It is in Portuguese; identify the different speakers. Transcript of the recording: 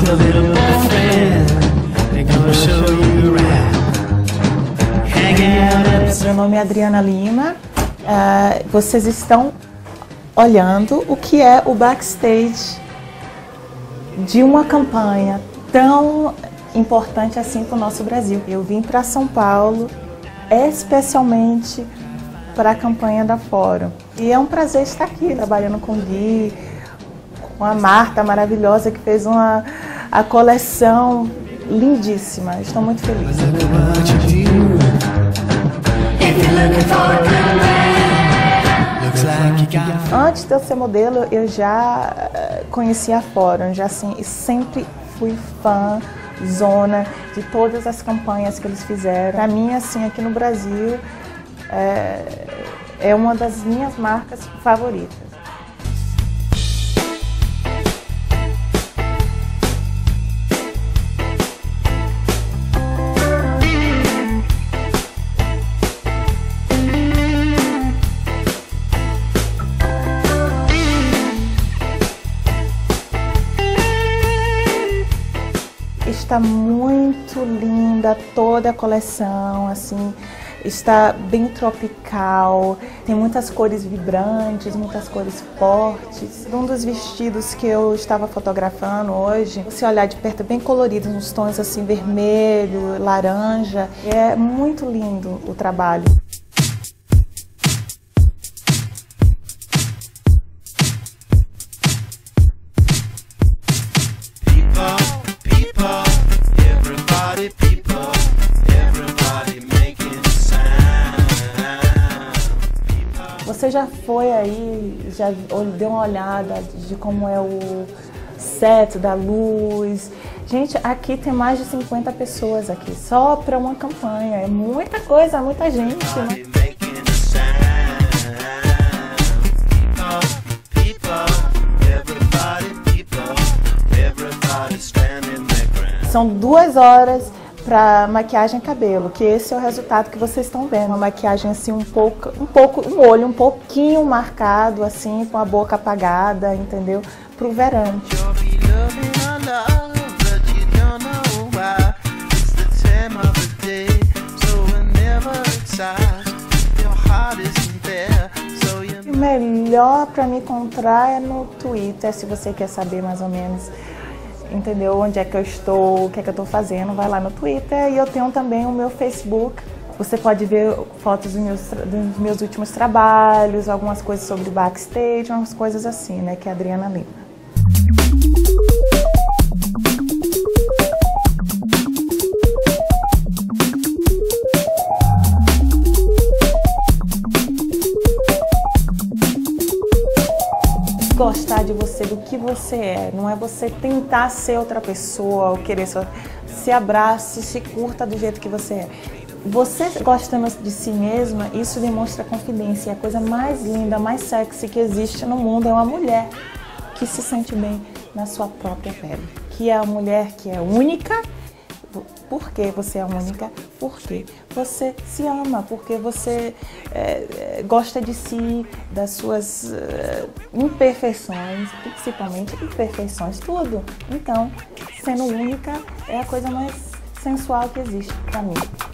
Speaker 1: Meu nome é Adriana Lima. Vocês estão olhando o que é o backstage de uma campanha tão importante assim para o nosso Brasil. Eu vim para São Paulo especialmente para a campanha da Fórum. E é um prazer estar aqui trabalhando com o Gui, com a Marta maravilhosa que fez a coleção lindíssima. Estou muito feliz. Antes de eu ser modelo, eu já conhecia a Fórum, já assim, sempre fui fã, zona de todas as campanhas que eles fizeram. Para mim, assim, aqui no Brasil, é uma das minhas marcas favoritas. Está muito linda toda a coleção, assim, está bem tropical, tem muitas cores vibrantes, muitas cores fortes. Um dos vestidos que eu estava fotografando hoje, se olhar de perto, é bem colorido, uns tons assim vermelho, laranja, é muito lindo o trabalho. Você já foi aí, já deu uma olhada de como é o set da luz? Gente, aqui tem mais de 50 pessoas aqui, só para uma campanha. É muita coisa, muita gente, né? São 2 horas para maquiagem e cabelo, que esse é o resultado que vocês estão vendo. Uma maquiagem assim um olho um pouquinho marcado, assim, com a boca apagada, entendeu? Pro verão. O melhor para me encontrar é no Twitter, se você quer saber mais ou menos, entendeu? Onde é que eu estou, o que é que eu estou fazendo, vai lá no Twitter. E eu tenho também o meu Facebook. Você pode ver fotos dos meus últimos trabalhos, algumas coisas sobre backstage, umas coisas assim, né? Que é a Adriana Lima. Gostar de você, do que você é, não é você tentar ser outra pessoa ou querer só. Se abrace, se curta do jeito que você é. Você gostando de si mesma, isso demonstra confidência. E a coisa mais linda, mais sexy que existe no mundo é uma mulher que se sente bem na sua própria pele. Que é a mulher que é única. Por que você é única? Porque você se ama, porque você gosta de si, das suas imperfeições, principalmente imperfeições, tudo. Então, sendo única é a coisa mais sensual que existe para mim.